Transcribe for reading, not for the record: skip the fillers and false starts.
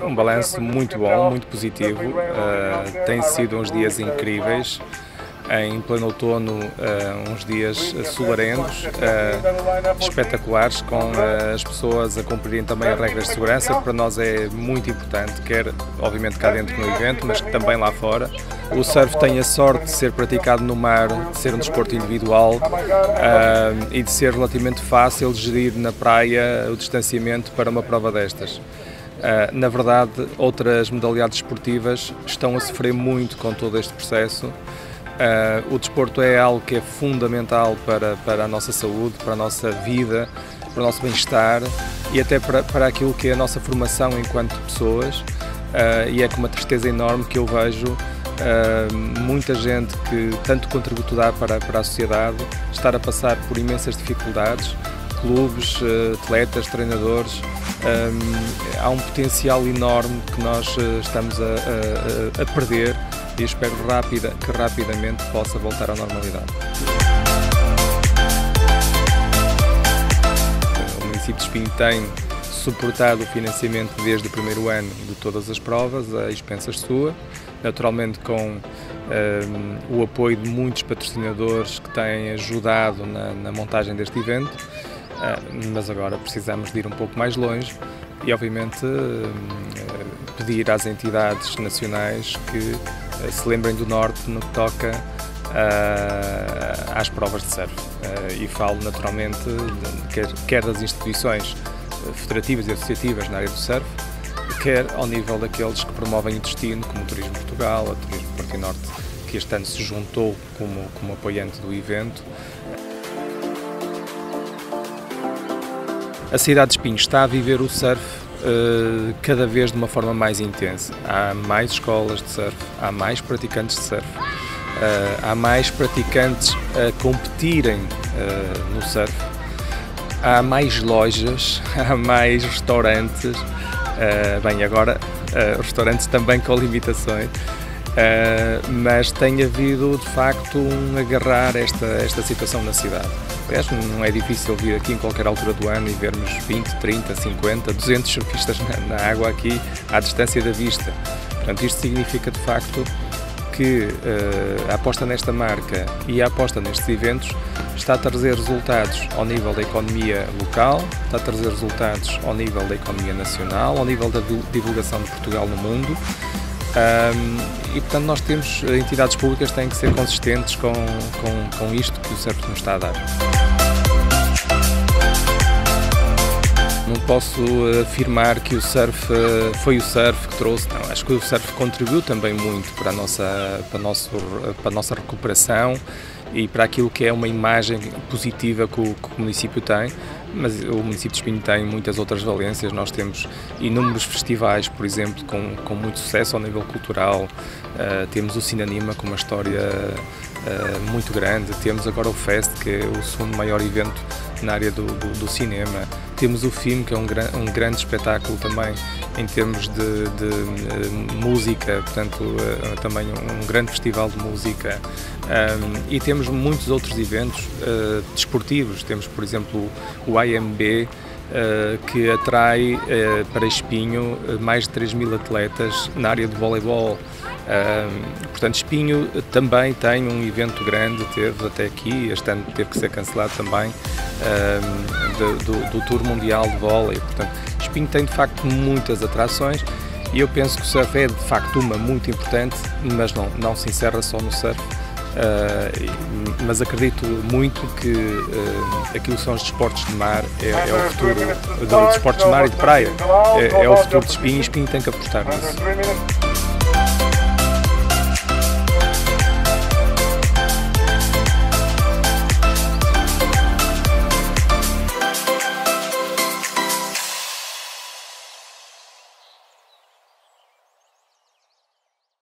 Um balanço muito bom, muito positivo. Tem sido uns dias incríveis. Em pleno outono, uns dias solarendos, espetaculares, com as pessoas a cumprirem também as regras de segurança, que para nós é muito importante, quer obviamente cá dentro no evento, mas também lá fora. O surf tem a sorte de ser praticado no mar, de ser um desporto individual e de ser relativamente fácil gerir na praia o distanciamento para uma prova destas. Na verdade, outras modalidades esportivas estão a sofrer muito com todo este processo. O desporto é algo que é fundamental para a nossa saúde, para a nossa vida, para o nosso bem-estar e até para aquilo que é a nossa formação enquanto pessoas. E é com uma tristeza enorme que eu vejo muita gente que tanto contributo dá para a sociedade estar a passar por imensas dificuldades, clubes, atletas, treinadores. Há um potencial enorme que nós estamos a perder e espero que rapidamente possa voltar à normalidade. O município de Espinho tem suportado o financiamento desde o primeiro ano de todas as provas, a expensas sua, naturalmente com o apoio de muitos patrocinadores que têm ajudado na montagem deste evento, mas agora precisamos de ir um pouco mais longe e obviamente pedir às entidades nacionais que se lembrem do Norte no que toca às provas de surf. E falo naturalmente quer das instituições federativas e associativas na área do surf, quer ao nível daqueles que promovem o destino, como o Turismo Portugal, o Turismo Porto e Norte, que este ano se juntou como apoiante do evento. A cidade de Espinho está a viver o surf cada vez de uma forma mais intensa. Há mais escolas de surf, há mais praticantes de surf, há mais praticantes a competirem no surf, há mais lojas, há mais restaurantes, bem, agora restaurantes também com limitações, mas tem havido de facto um agarrar esta situação na cidade. Aliás, não é difícil vir aqui em qualquer altura do ano e vermos 20, 30, 50, 200 surfistas na água aqui à distância da vista. Portanto, isto significa de facto que a aposta nesta marca e a aposta nestes eventos está a trazer resultados ao nível da economia local, está a trazer resultados ao nível da economia nacional, ao nível da divulgação de Portugal no mundo. E portanto nós temos, entidades públicas têm que ser consistentes com isto que o surf nos está a dar. Não posso afirmar que o surf foi o surf que trouxe, não, acho que o surf contribuiu também muito para a nossa recuperação e para aquilo que é uma imagem positiva que o município tem, mas o município de Espinho tem muitas outras valências. Nós temos inúmeros festivais, por exemplo, com muito sucesso ao nível cultural, temos o Cinanima com uma história muito grande, temos agora o Fest, que é o segundo maior evento na área do cinema, temos o FIM, que é um grande espetáculo também em termos de música, portanto também um grande festival de música, e temos muitos outros eventos desportivos. Temos, por exemplo, o IMB, que atrai para Espinho mais de 3.000 atletas na área de voleibol. Portanto, Espinho também tem um evento grande, teve até aqui, este ano teve que ser cancelado também, do Tour Mundial de Vôlei. Portanto, Espinho tem de facto muitas atrações e eu penso que o surf é de facto uma muito importante, mas não se encerra só no surf. Mas acredito muito que aquilo que são os desportos de mar é o futuro dos desportos de mar e de praia, é o futuro de Espinho, e Espinho tem que apostar nisso.